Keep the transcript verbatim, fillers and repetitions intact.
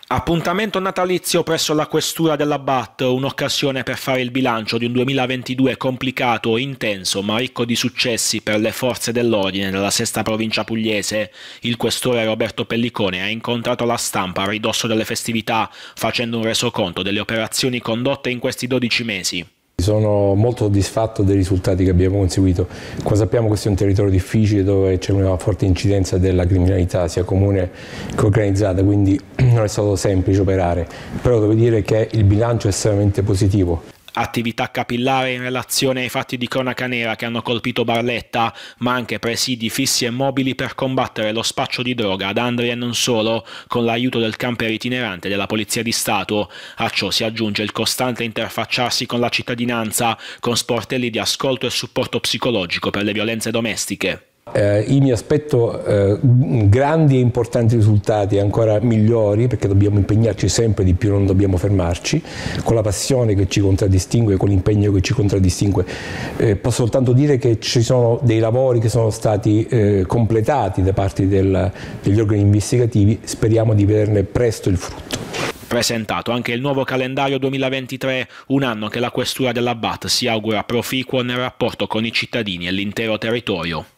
Appuntamento natalizio presso la questura dell'Abbat, un'occasione per fare il bilancio di un duemilaventidue complicato, intenso ma ricco di successi per le forze dell'ordine della sesta provincia pugliese. Il questore Roberto Pellicone ha incontrato la stampa a ridosso delle festività, facendo un resoconto delle operazioni condotte in questi dodici mesi. Sono molto soddisfatto dei risultati che abbiamo conseguito. Come sappiamo questo è un territorio difficile dove c'è una forte incidenza della criminalità sia comune che organizzata, quindi non è stato semplice operare, però devo dire che il bilancio è estremamente positivo. Attività capillare in relazione ai fatti di cronaca nera che hanno colpito Barletta, ma anche presidi fissi e mobili per combattere lo spaccio di droga ad Andria e non solo, con l'aiuto del camper itinerante della Polizia di Stato. A ciò si aggiunge il costante interfacciarsi con la cittadinanza, con sportelli di ascolto e supporto psicologico per le violenze domestiche. Eh, io mi aspetto eh, grandi e importanti risultati ancora migliori, perché dobbiamo impegnarci sempre di più, non dobbiamo fermarci, con la passione che ci contraddistingue, con l'impegno che ci contraddistingue. Eh, posso soltanto dire che ci sono dei lavori che sono stati eh, completati da parte del, degli organi investigativi, speriamo di vederne presto il frutto. Presentato anche il nuovo calendario duemilaventitré, un anno che la questura dell'Abbat si augura proficuo nel rapporto con i cittadini e l'intero territorio.